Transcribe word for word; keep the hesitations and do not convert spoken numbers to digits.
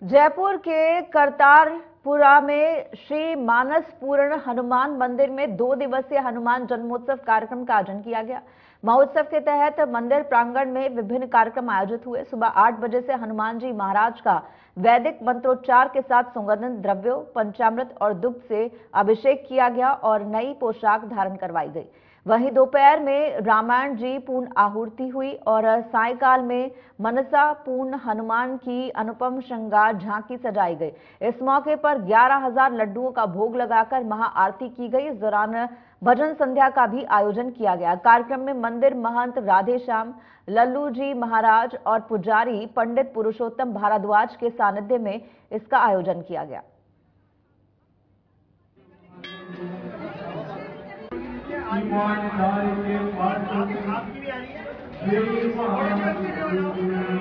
जयपुर के करतारपुरा में श्री मानस पूर्ण हनुमान मंदिर में दो दिवसीय हनुमान जन्मोत्सव कार्यक्रम का आयोजन किया गया। महोत्सव के तहत मंदिर प्रांगण में विभिन्न कार्यक्रम आयोजित हुए। सुबह आठ बजे से हनुमान जी महाराज का वैदिक मंत्रोच्चार के साथ सुगंधित द्रव्यों, पंचामृत और दुग्ध से अभिषेक किया गया और नई पोशाक धारण करवाई गई। वहीं दोपहर में रामायण जी पूर्ण आहुति हुई और सायंकाल में मनसा पूर्ण हनुमान की अनुपम श्रृंगार झांकी सजाई गई। इस मौके पर ग्यारह हजार लड्डुओं का भोग लगाकर महाआरती की गई। इस दौरान भजन संध्या का भी आयोजन किया गया। कार्यक्रम में मंदिर महंत राधेश्याम लल्लू जी महाराज और पुजारी पंडित पुरुषोत्तम भारद्वाज के सानिध्य में इसका आयोजन किया गया। ईमानदारी के पात्र